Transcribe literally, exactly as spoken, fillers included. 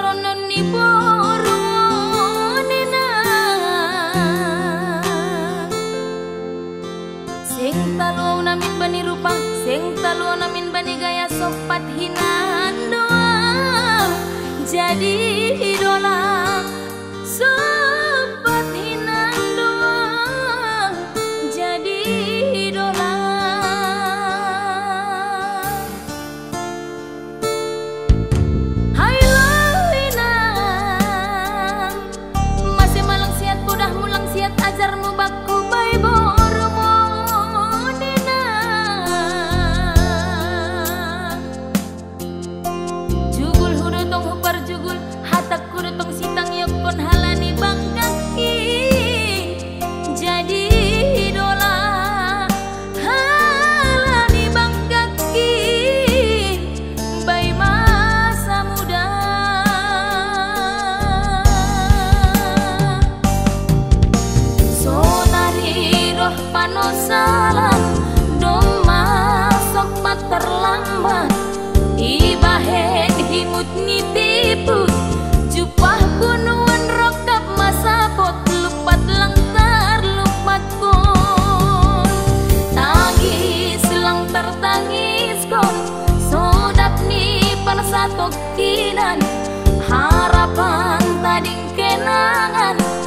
rono ni boronena sing talu namin bani rupa sing talu namin bani gaya sopat hinaan doa jadi idola sopat hinaan doa jadi idola. Ajarmu baku bay boromo nina jugul hudu tong hupar jugul hatak kudu tong sitang yokon halani bang kaki jadi idola halani bang kaki bay masa muda. Panosalan dong masok pat terlambat ibahen himut nitiput jupah kunuan rokap masapot lupat langtar lupat kon tangis langtar tangis kon sodap ni panasatok kinan harapan tading kenangan